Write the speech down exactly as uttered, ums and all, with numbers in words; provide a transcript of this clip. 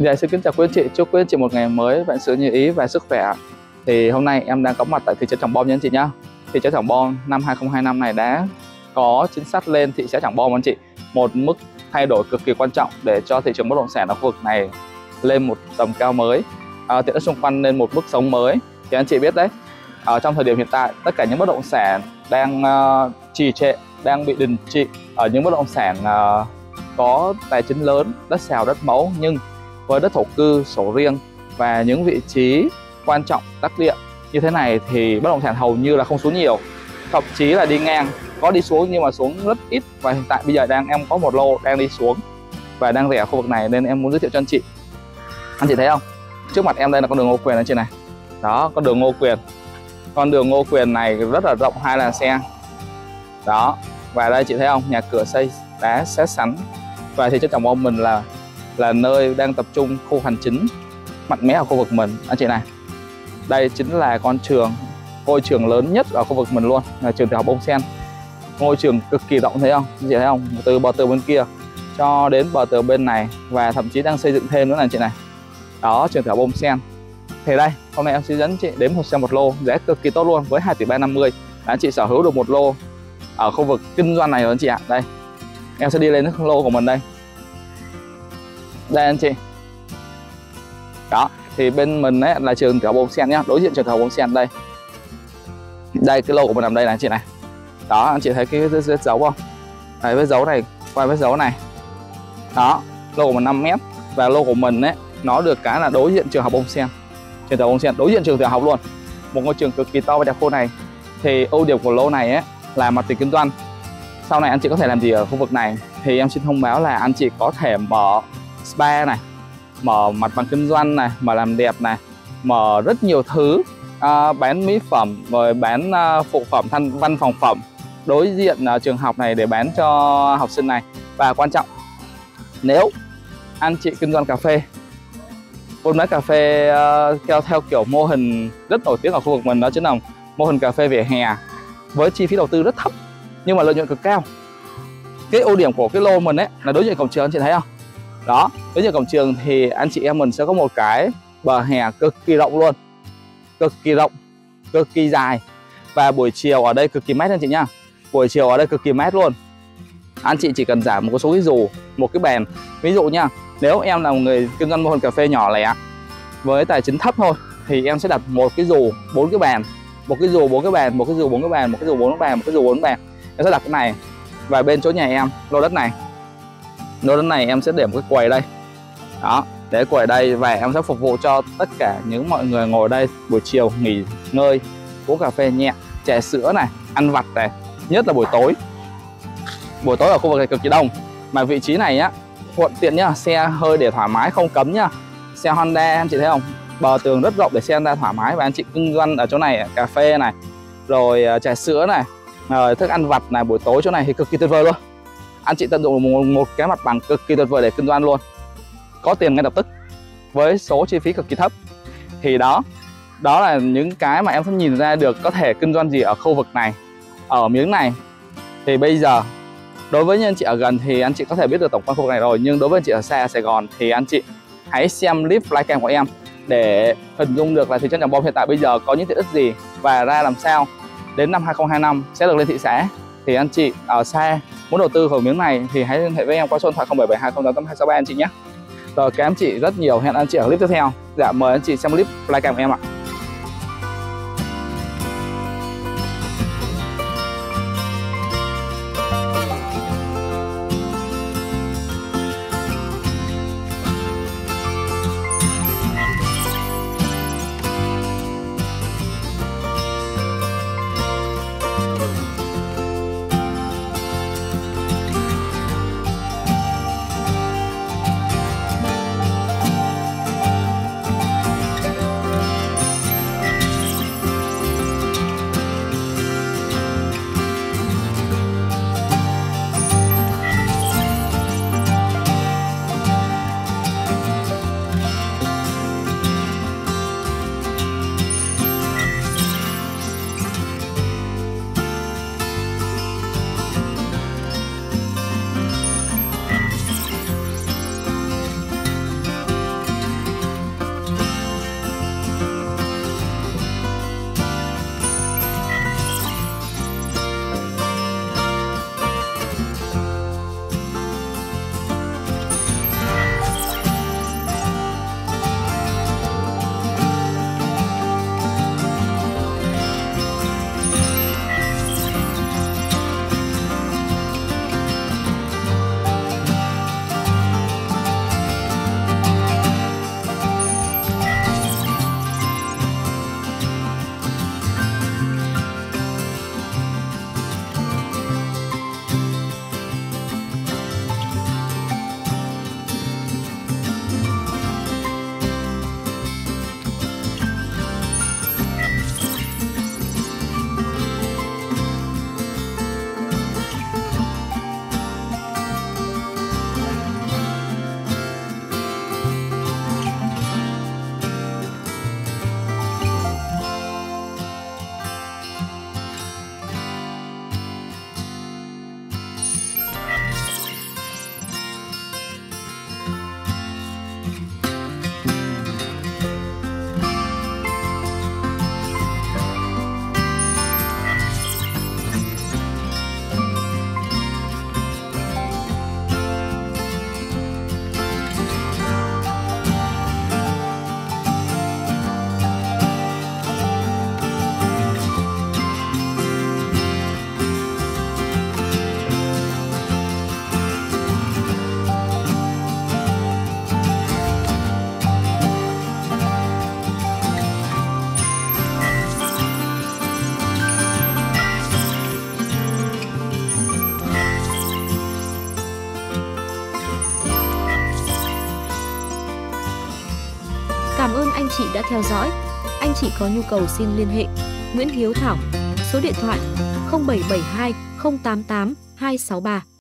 Dạ, xin kính chào quý anh chị, chúc quý anh chị một ngày mới vạn sự như ý và sức khỏe. Thì hôm nay em đang có mặt tại thị trấn Tràng Bom nha anh chị nhá. Thị trấn Tràng Bom năm hai không hai năm này đã có chính sách lên thị xã Tràng Bom anh chị. Một mức thay đổi cực kỳ quan trọng để cho thị trường bất động sản ở khu vực này lên một tầm cao mới, à, tiện ích xung quanh lên một mức sống mới. Thì anh chị biết đấy, ở trong thời điểm hiện tại tất cả những bất động sản đang uh, trì trệ, đang bị đình trệ ở những bất động sản uh, có tài chính lớn, đất xào, đất mẫu, nhưng với đất thổ cư, sổ riêng và những vị trí quan trọng đắc địa như thế này thì bất động sản hầu như là không xuống nhiều, thậm chí là đi ngang, có đi xuống nhưng mà xuống rất ít. Và hiện tại bây giờ đang em có một lô đang đi xuống và đang rẻ ở khu vực này nên em muốn giới thiệu cho anh chị. Anh chị thấy không? Trước mặt em đây là con đường Ngô Quyền anh chị này. Đó, con đường Ngô Quyền. Con đường Ngô Quyền này rất là rộng, hai làn xe. Đó, và đây chị thấy không? Nhà cửa xây đá sét sắn. Và thị trấn Tràng Bom mình là là nơi đang tập trung khu hành chính mạnh mẽ ở khu vực mình anh chị này. Đây chính là con trường, ngôi trường lớn nhất ở khu vực mình luôn, là trường tiểu học Bông Sen. Ngôi trường cực kỳ rộng, thấy không anh chị thấy không? Từ bờ tường bên kia cho đến bờ tường bên này, và thậm chí đang xây dựng thêm nữa này anh chị này. Đó, trường tiểu học Bông Sen. Thì đây, hôm nay em sẽ dẫn chị đến một xem một lô giá cực kỳ tốt luôn với hai tỷ ba trăm năm mươi. Anh chị sở hữu được một lô ở khu vực kinh doanh này rồi anh chị ạ. Đây, em sẽ đi lên cái lô của mình đây. Đây anh chị. Đó, thì bên mình ấy là trường tiểu học Bông Sen nhá, đối diện trường tiểu học Bông Sen đây. Đây cái lô của mình nằm đây này anh chị này. Đó, anh chị thấy cái vết, vết dấu không? Đấy, vết dấu này, qua vết dấu này. Đó, lô của mình năm mét và lô của mình ấy nó được cái là đối diện trường học Bông Sen. Trường tiểu học Bông Sen đối diện trường tiểu học luôn. Một ngôi trường cực kỳ to và đẹp khu này. Thì ưu điểm của lô này ấy là mặt tiền kinh doanh. Sau này anh chị có thể làm gì ở khu vực này thì em xin thông báo là anh chị có thể mở spa này, mở mặt bằng kinh doanh này, mở làm đẹp này, mở rất nhiều thứ, à, bán mỹ phẩm, rồi bán uh, phụ phẩm, thanh văn phòng phẩm đối diện uh, trường học này để bán cho học sinh này. Và quan trọng, nếu anh chị kinh doanh cà phê, buôn bán cà phê uh, theo theo kiểu mô hình rất nổi tiếng ở khu vực mình, đó chính là mô hình cà phê vỉa hè với chi phí đầu tư rất thấp nhưng mà lợi nhuận cực cao. Cái ưu điểm của cái lô mình ấy là đối diện cổng trường, anh chị thấy không? Đó, đối diện cổng trường thì anh chị em mình sẽ có một cái bờ hè cực kỳ rộng luôn, cực kỳ rộng, cực kỳ dài. Và buổi chiều ở đây cực kỳ mát anh chị nhá. Buổi chiều ở đây cực kỳ mát luôn. Anh chị chỉ cần giảm một số cái dù, một cái bàn. Ví dụ nha, nếu em là một người kinh doanh mô hình cà phê nhỏ lẻ với tài chính thấp thôi thì em sẽ đặt một cái dù, bốn cái bàn, một cái dù, bốn cái bàn, một cái dù, bốn cái bàn, một cái dù, bốn cái bàn, một cái dù, bốn bàn. Em sẽ đặt cái này. Và bên chỗ nhà em, lô đất này, lô đất này em sẽ để một cái quầy đây. Đó, để quầy đây và em sẽ phục vụ cho tất cả những mọi người ngồi đây buổi chiều nghỉ ngơi, uống cà phê nhẹ, trà sữa này, ăn vặt này, nhất là buổi tối. Buổi tối ở khu vực này cực kỳ đông. Mà vị trí này á thuận tiện nhá, xe hơi để thoải mái, không cấm nhá. Xe Honda anh chị thấy không? Bờ tường rất rộng để xe Honda thoải mái. Và anh chị kinh doanh ở chỗ này cà phê này, rồi trà sữa này, rồi thức ăn vặt này, buổi tối chỗ này thì cực kỳ tuyệt vời luôn. Anh chị tận dụng một, một cái mặt bằng cực kỳ tuyệt vời để kinh doanh luôn, có tiền ngay lập tức với số chi phí cực kỳ thấp. Thì đó, đó là những cái mà em sẽ nhìn ra được có thể kinh doanh gì ở khu vực này, ở miếng này. Thì bây giờ đối với những anh chị ở gần thì anh chị có thể biết được tổng quan khu vực này rồi, nhưng đối với anh chị ở xa, ở Sài Gòn thì anh chị hãy xem clip flycam của em để hình dung được là thị trấn Tràng Bom hiện tại bây giờ có những tiện ích gì và ra làm sao đến năm hai không hai năm sẽ được lên thị xã. Thì anh chị ở xa muốn đầu tư vào miếng này thì hãy liên hệ với em qua số điện thoại không bảy bảy hai không tám tám hai sáu ba anh chị nhé. Rồi, cảm ơn chị rất nhiều, hẹn anh chị ở clip tiếp theo. Dạ, mời anh chị xem clip flycam của em ạ. Cảm ơn anh chị đã theo dõi. Anh chị có nhu cầu xin liên hệ Nguyễn Hiếu Thảo, số điện thoại không bảy bảy hai không tám tám hai sáu ba.